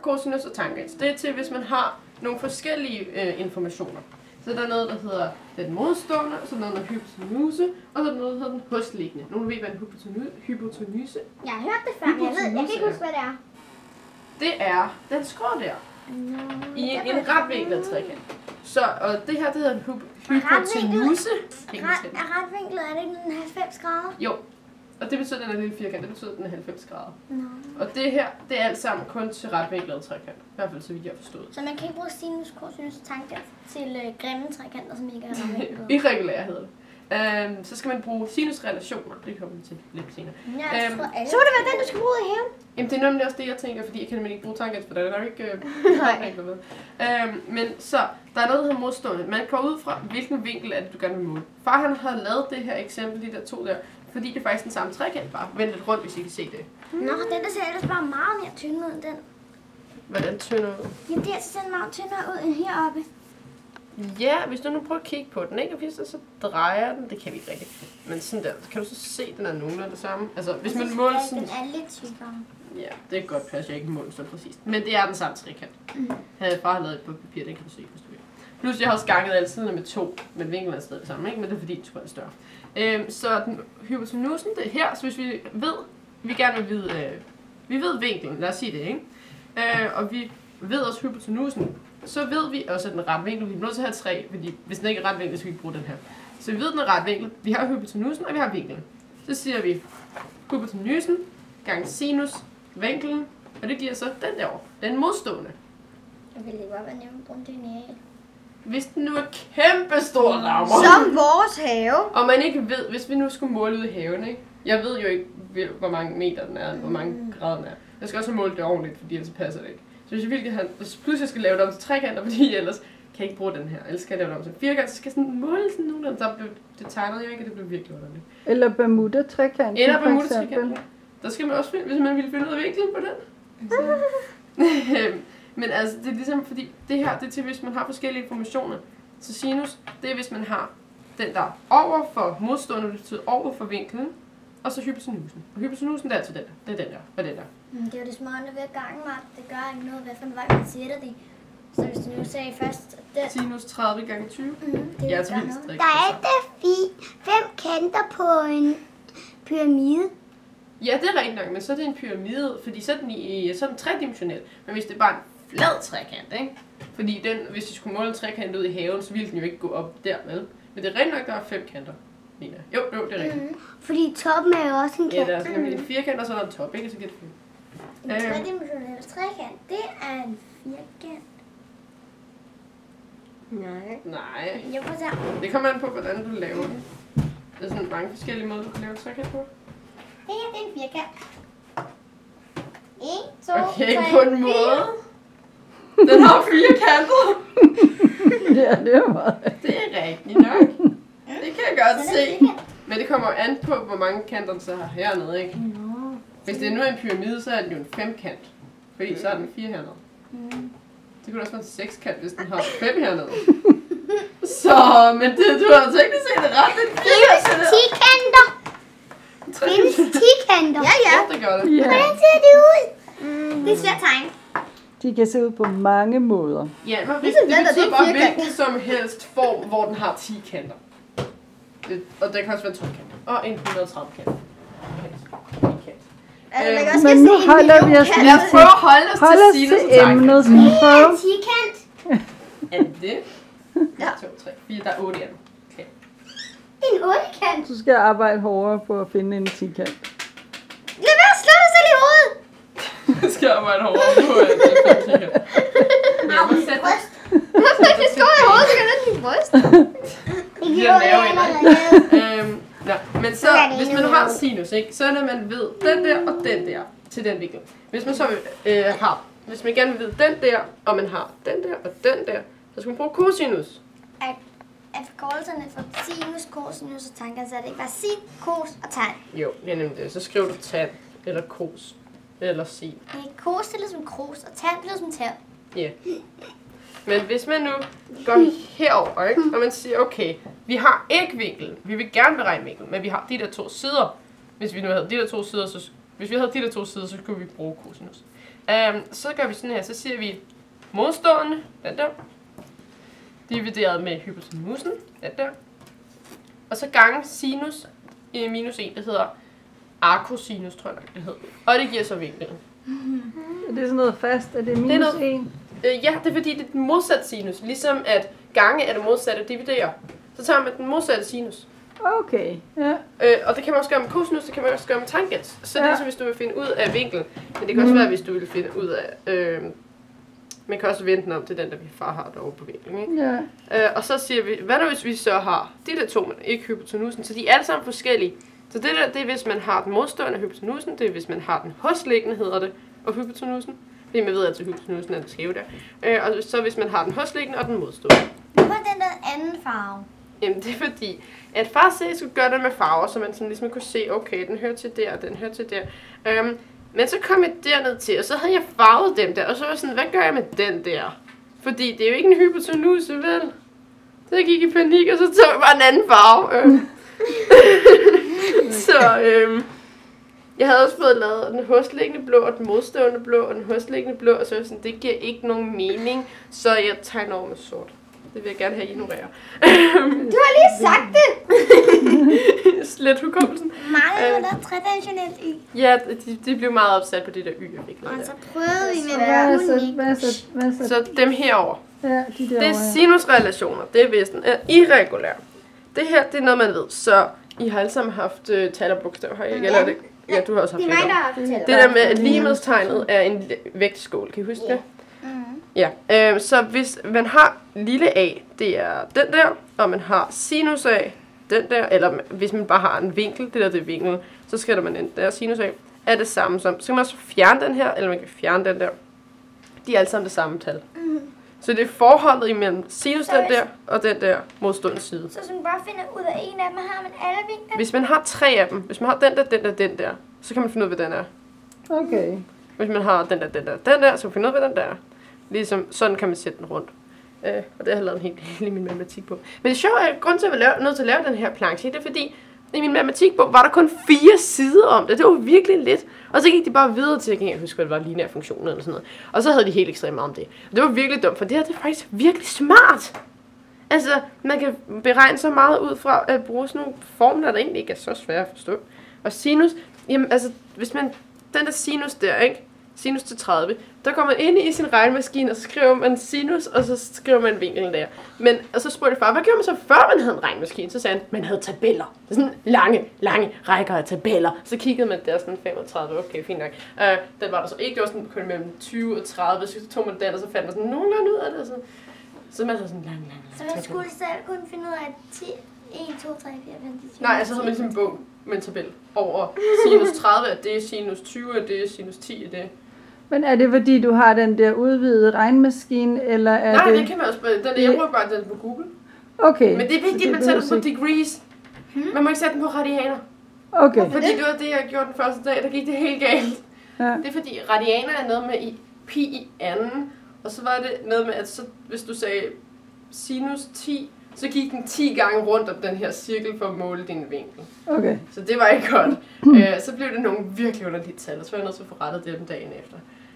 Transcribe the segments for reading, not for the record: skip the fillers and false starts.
cosinus og tangents. Det er til, hvis man har nogle forskellige informationer. Så der er noget, der hedder den modstående, og så er der noget, der hedder hypotenuse, og så er der noget, der hedder den hosliggende. Nogen ved, hvad en hypotenuse? Jeg har hørt det før, men jeg kan ikke huske, hvad det er. Det er den skrå der. I en retvinklet trekant. Så, og det her, det hedder en hypotenuse. Er retvinklet, er det ikke den 90 grader? Jo. Og det betyder, at den er lille firkant. Det betyder, at den er 90 grader. Og det her, det er alt sammen kun til retvinklet trekant. I hvert fald, så vidt jeg har forstået. Så man kan ikke bruge sinus, cosinus og tangent til grimme trekanter, som ikke er retvinklet? Irregulære hedder det. Så skal man bruge sinusrelationer. Det kommer vi til lidt senere. Så må det være den, du skal bruge i haven? Jamen, det er nemlig også det, jeg tænker, fordi jeg kan nemlig ikke bruge tangent, for det er nok ikke men så, der er noget, der hedder modstående. Man går ud fra, hvilken vinkel er det, du gerne vil måle. Far, han har lavet det her eksempel, de der to der, fordi det er faktisk den samme trekant, bare. Vent lidt rundt, hvis I kan se det. Nå, den der ser ellers bare meget mere tynd ud end den. Hvordan tynder ud? Jamen, det er altså sådan meget tyndere ud end heroppe. Ja, hvis du nu prøver at kigge på den, ikke? Og hvis så drejer den, det kan vi ikke rigtigt. Men sådan der, kan du så se, at den er nogenlunde det samme? Altså, hvis man måler sådan... Den er lidt tykkere. Ja, det kan godt passe, jeg ikke måler så præcist. Men det er den samme trekant. Havde far lavet på papir, den kan du se, hvis du vil. Plus, jeg har også ganget alle siderne med 2, men vinklen er stadig det samme, ikke? Men det er fordi, den tror er større. Så den hypotenusen, det er her, så hvis vi ved, vi gerne vil vide, vi ved vinklen, lad os sige det, ikke? Og vi ved også hypotenusen, så ved vi også, at den er ret vinkel. Vi er nødt til at have 3, fordi hvis den ikke er ret vinkel, så skal vi ikke bruge den her. Så vi ved, at den er ret vinkel. Vi har hypotenusen, og vi har vinklen. Så siger vi hypotenusen gange sinus vinklen, og det giver så den derovre. Den modstående. Jeg vil lige bare være nævnt rundt det nære. Hvis den nu er kæmpestor, Laura. Som vores have. Og man ikke ved, hvis vi nu skulle måle ud i haven, ikke? Jeg ved jo ikke, hvor mange meter den er, hvor mange grader den er. Jeg skal også have målt det ordentligt, fordi ellers passer det ikke. Så hvis jeg virkelig pludselig skal lave det om til trekanter, fordi ellers kan jeg ikke bruge den her. Ellers skal jeg lave det om til firkant, så skal jeg sådan måle sådan nogenlunde. Det tegnede jeg ikke, og det blev virkelig underligt. Eller Bermuda-trekanten. Eller Bermuda-trekanten. Der skal man også finde, hvis man ville finde ud af vinklen på den. Men altså, det er ligesom, fordi det her, det er til, hvis man har forskellige informationer. Så sinus, det er, hvis man har den der over for modstående, det betyder over for vinklen, og så hypotenusen. Og hypotenusen, det er altså den der. Det er den der, og den der. Det er jo det smarte ved at gange, Mark. Det gør ikke noget, hvad for en vej man sætter det. Så hvis du nu sagde først den... Sinus 30 gange 20. Det Ja, altså gør vildt noget. strik. Der er ikke 5 kanter på en pyramide. Ja, det er rigtigt nok, men så er det en pyramide, fordi så er den tredimensionel. Men hvis det er bare en flad trekant, ikke? Fordi den, hvis de skulle måle en trekant ud i haven, så ville den jo ikke gå op der, vel? Men det er rigtigt nok, der er 5 kanter. Jo, det er rigtigt. Fordi toppen er jo også en Ja, kant. der er sådan en firkant, og så er der en top, ikke? Så giver det 5. En tredimensionel trekant, det er en firkant. Nej. Jeg prøver at se. Det kommer an på, hvordan du laver det. Der er sådan mange forskellige måder, du kan lave en trekant på. Det her, det er en firkant. 1, 2, Okay, 3, på en måde. Den har 4 kanter. Ja, det er meget. Det er rigtigt nok. Det kan jeg godt se. Men det kommer jo an på, hvor mange kanter den så har hernede, ikke? Hvis det nu er en pyramide, så er den jo en 5-kant. Fordi så er den 4 hernede. Det kunne også være en 6-kant, hvis den har 5 hernede. Så, men det, du har altså ikke set det ret. Det er 10 kanter. Findes 10 kanter. Ja, det gør det. Ja, Hvordan ser det ud? Det er svært at tegne. de kan se ud på mange måder. Ja, men Ligesom det den der, betyder det er bare firkant. hvilken som helst form, hvor den har 10 kanter. Og der kan også være 2 kanter. Og en 130 kanter. Altså, man kan også Men se nu en holder vi million os kanter. Lad os prøve at holde os Hold os til sinus til og tangent. emnet, skal vi prøve? Tikant. Er det det? Ja. 2, 3, 4, der er 8 af dem. Okay. En 8-kant. Så skal jeg arbejde hårdere på at finde en 10-kant. Lad være at slå dig selv i hovedet. Jeg skal arbejde hårdere på, at jeg kigger. Jeg må sætte Bryst. Hvorfor ikke det skår i hovedet, så kan den din bryst? Det giver gjorde jeg nerve allerede. Men så, hvis man har sinus, ikke, så er det, man ved den der og den der til den vinkel. Hvis man så hvis man gerne vil vide den der, og man har den der og den der, så skal man bruge cosinus. At forkortelserne for sinus, cosinus og tangent, så er det ikke bare sin, cos og tan. Jo, det er nemlig det. Så skriver du tan, eller cos, eller sin. Cos det lyder som kros, og tan det lyder som tand. Ja. Men hvis man nu går herover, ikke, og man siger, okay, vi har ikke vinkel, vi vil gerne beregne vinkel, men vi har de der 2 sider. Hvis vi nu havde de der 2 sider, så skulle vi bruge cosinus. Så gør vi sådan her, så siger vi modstående, den der, divideret med hypotenusen, den der, og så gange sinus i minus 1, det hedder arcosinus, tror jeg det hedder, og det giver så vinklen. Er det sådan noget fast? Er det minus 1? Ja, det er fordi, det er den modsatte sinus, ligesom at gange er det modsatte dividere, så tager man den modsatte sinus. Okay, ja. Og det kan man også gøre med cosinus, det kan man også gøre med tangent. Så det er Ja. så, hvis du vil finde ud af vinkel. Men det kan også være, hvis du vil finde ud af... man kan også vente den om til den, der vi far har derovre på vinklen. Ikke? Ja. Og så siger vi, hvad nu hvis vi så har de der to, men ikke hypotenusen. Så de er alle sammen forskellige. Så det der, det er hvis man har den modstående af hypotenusen, det er hvis man har den hosliggende, hedder det, og hypotenusen. Fordi man ved altid, at hypotenusen er den skæve der. Og så hvis man har den hosliggende og den modstående. Hvorfor den der anden farve? Jamen det er fordi, at far skulle gøre det med farver, så man sådan ligesom kunne se, okay, den hører til der, og den hører til der. Men så kom jeg derned til, og så havde jeg farvet dem der, og så var jeg sådan, hvad gør jeg med den der? Fordi det er jo ikke en hypotenuse, vel? Så jeg gik i panik, og så tog jeg bare en anden farve. Jeg havde også fået lavet den hosliggende blå, og den modstående blå, og den hosliggende blå, og så var jeg sådan, det giver ikke nogen mening, så jeg tegner over med sort. Det vil jeg gerne have ignorere. Du har lige sagt det! Slet hukommelsen. Mange der er tredimensionelt y. Ja, de blev meget opsat på det der y, jeg fik Og lavet så der. prøvede vi med Hvad så? Så dem herover. Ja, de der Det er sinusrelationer. Det er hvis den er irregulær. Det her, det er noget, man ved. Så I har alle sammen haft tal og bogstaver, har I ikke? Eller er det? Ja, du har også haft Det er mig, der det. har fortalt. Det der med, at ligemedstegnet er en vægtskål. Kan I huske det? Ja, så hvis man har lille a, det er den der, og man har sinus a, den der, eller hvis man bare har en vinkel, det der det er vinkel, så skriver man den der sinus a, er det samme som, så kan man også fjerne den her, eller man kan fjerne den der. De er alle sammen det samme tal. Så det er forholdet imellem sinus den der, og den der modstående side. Så hvis man bare finder ud af en af dem, har man alle vinkler. Hvis man har 3 af dem, hvis man har den der, den der, den der, så kan man finde ud af, hvad den er. Okay. Hvis man har den der, den der, den der, så kan man finde ud af, hvad den der er. Ligesom, sådan kan man sætte den rundt. Og det har jeg lavet en hel min matematik på. Men det sjove er, grund til at jeg nødt til at lave den her planche, det er fordi, i min matematikbog var der kun 4 sider om det. Det var virkelig lidt. Og så gik de bare videre til, jeg husker, at det var lineær funktioner eller sådan noget. Og så havde de helt ekstremt meget om det. Og det var virkelig dumt, for det her det er faktisk virkelig smart. Altså, man kan beregne så meget ud fra at bruge sådan nogle formler, der egentlig ikke er så svære at forstå. Og sinus, jamen altså, hvis man, den der sinus der, ikke? Sinus til 30, der går man ind i sin regnemaskine, og så skriver man sinus, og så skriver man vinklen der. Men, og så spurgte jeg far, hvad gjorde man så før man havde en regnemaskine? Så sagde han, man havde tabeller. Sådan lange rækker af tabeller. Så kiggede man der sådan 35, okay, fint nok. Den var der så ikke, det var sådan kun mellem 20 og 30, så tog man den, og så fandt man sådan nogenlunde ud af det. Så man havde sådan lang Så man skulle selv kunne finde ud af 1, 2, 3, 4, 5, 6, 7, Nej, altså havde man ligesom en bog med en tabel over sinus 30, at det er sinus 20, at det er sinus 10, at det er... Men er det fordi, du har den der udvidede regnmaskine, eller er Nej, det... det kan man også... Jeg bruger bare den på Google. Okay. Men det er vigtigt, at man sætter den på degrees. Man må ikke sætte den på radianer. Okay. Fordi det var det, jeg gjorde den første dag, der gik det helt galt. Ja. Det er fordi, radianer er noget med pi i anden, og så var det noget med, at så, hvis du sagde sinus 10, så gik den 10 gange rundt om den her cirkel for at måle din vinkel. Okay. Så det var ikke godt. Så blev det nogle virkelig underlige tal, og så var jeg nødt til at få rettet det den dagen efter.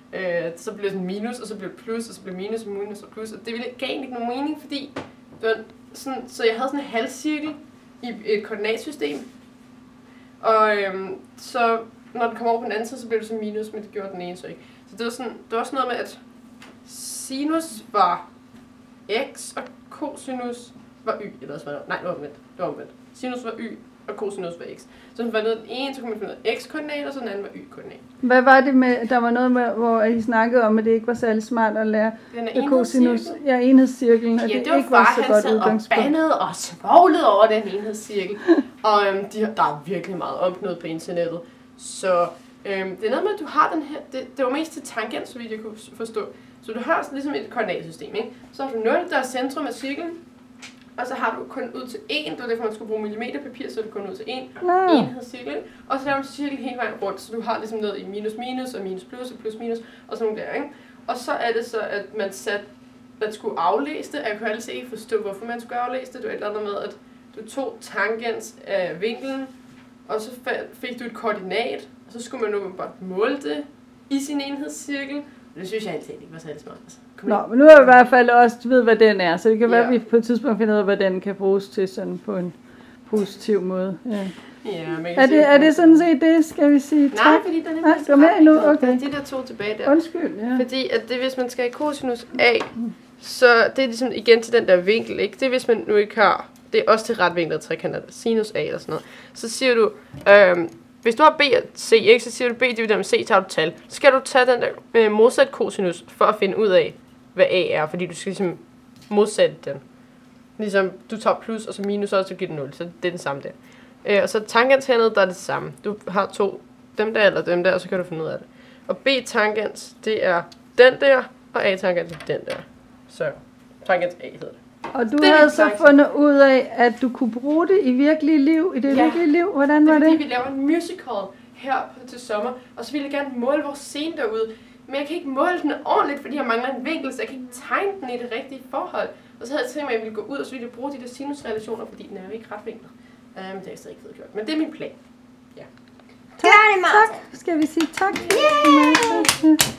Så blev det en minus, og så blev det plus, og så blev minus, og minus og plus, og det gav egentlig ikke nogen mening, fordi det var sådan, så jeg havde sådan en halvcirkel i et koordinatsystem, og så når den kom over på den anden side, så blev det så minus, men det gjorde den ene så ikke. Så det var også noget med, at sinus var x, og cosinus var y, eller også var det, nej, det var omvendt. Sinus var y, og cosinus var x. Så hvis man fandt ud af den ene, så kunne man finde ud af x-koordinat, og så den anden var y-koordinat. Hvad var det med, der var noget med, hvor I snakkede om, at det ikke var særlig smart at lære cosinus, ja, enhedscirklen, og ja, det det var ikke var så han godt sad udgangspunkt. og bandede og svoglede over den enhedscirkel. Og der er virkelig meget om noget på internettet. Så det er noget med, at du har den her, det var mest til tangent, så vidt jeg kunne forstå. Så du har ligesom et koordinatsystem, ikke? Så har du 0, der er centrum af cirklen, og så har du kun ud til 1, det var derfor man skulle bruge millimeterpapir, så er det kun ud til 1 enhedscirkel. Og så laver du cirkel hele vejen rundt, så du har ligesom noget i minus minus, og minus plus, og plus minus, og sådan nogle der, ikke? Og så er det så, at man skulle aflæse det, og jeg kunne altid ikke forstå, hvorfor man skulle aflæse det. Det var et eller andet med, at du tog tangens af vinklen, og så fik du et koordinat, og så skulle man nu bare måle det i sin enhedscirkel. Det synes jeg altid ikke var særlig smart. Altså. Nå, men nu har vi i hvert fald også ved, hvad den er, så det kan være, at vi på et tidspunkt finder ud af, hvad den kan bruges til sådan på en positiv måde. Ja. Ja, er det sådan set det, skal vi sige? Tak. Nej, fordi den er gå med nu, okay. De der 2 tilbage der. Undskyld, ja. Fordi at det, hvis man skal have cosinus A, så det er ligesom igen til den der vinkel, ikke? Det hvis man nu ikke har, det er også til retvinklede trekanter, sinus A eller sådan noget. Så siger du, hvis du har B og C, ikke, så siger du B divideret med C, tager du tal. Så skal du tage den der modsat cosinus for at finde ud af, hvad A er, fordi du skal ligesom modsætte den. Ligesom du tager plus og så minus, og så giver det 0, så det er den samme der. Og så tangent hernede, der er det samme. Du har 2, dem der eller dem der, og så kan du finde ud af det. Og B-tangent, det er den der, og A-tangent er den der. Så tangent A hedder det. Og du havde så fundet ud af, at du kunne bruge det i virkelige liv, virkelige liv. Hvordan var det? Det er fordi, vi laver en musical her til sommer, og så ville jeg gerne måle vores scene derude. Men jeg kan ikke måle den ordentligt, fordi jeg mangler en vinkel, så jeg kan ikke tegne den i det rigtige forhold. Og så havde jeg tænkt mig, at jeg ville gå ud, og så ville jeg bruge de der sinusrelationer, fordi den er jo ikke retvinklet. Men det er jeg stadig ikke fået gjort. Men det er min plan. Ja. Gør det, Martha. Tak. Skal vi sige tak? Yeah!